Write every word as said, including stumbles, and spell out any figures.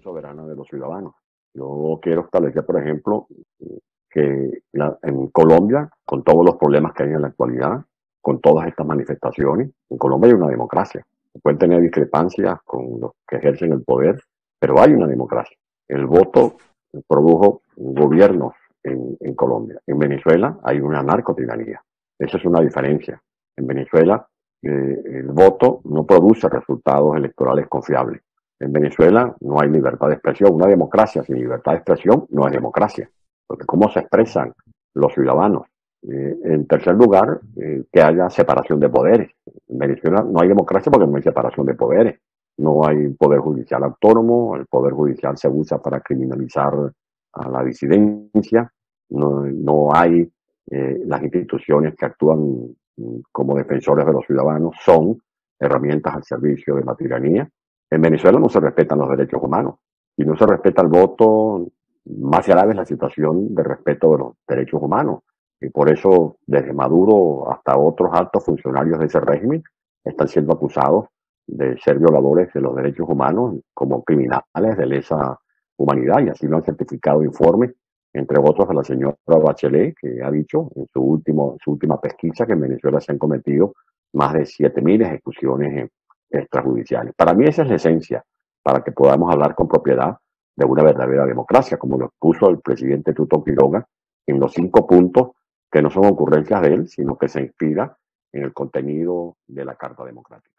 soberana de los ciudadanos. Yo quiero establecer, por ejemplo, que la, en Colombia, con todos los problemas que hay en la actualidad, con todas estas manifestaciones, en Colombia hay una democracia. Se pueden tener discrepancias con los que ejercen el poder, pero hay una democracia. El voto produjo gobiernos en, en Colombia. En Venezuela hay una narcotiranía. Esa es una diferencia. En Venezuela eh, el voto no produce resultados electorales confiables. En Venezuela no hay libertad de expresión. Una democracia sin libertad de expresión no es democracia. Porque cómo se expresan los ciudadanos. Eh, en tercer lugar, eh, que haya separación de poderes. En Venezuela no hay democracia porque no hay separación de poderes. No hay poder judicial autónomo, el poder judicial se usa para criminalizar a la disidencia, no, no hay eh, las instituciones que actúan como defensores de los ciudadanos, son herramientas al servicio de la tiranía. En Venezuela no se respetan los derechos humanos y no se respeta el voto. Más grave es la situación de respeto de los derechos humanos. Y por eso, desde Maduro hasta otros altos funcionarios de ese régimen están siendo acusados de ser violadores de los derechos humanos como criminales de lesa humanidad, y así lo han certificado informes, entre otros de la señora Bachelet, que ha dicho en su, último, su última pesquisa que en Venezuela se han cometido más de siete mil ejecuciones extrajudiciales. Para mí esa es la esencia, para que podamos hablar con propiedad de una verdadera democracia, como lo expuso el presidente Tuto Quiroga en los cinco puntos que no son ocurrencias de él, sino que se inspira en el contenido de la Carta Democrática.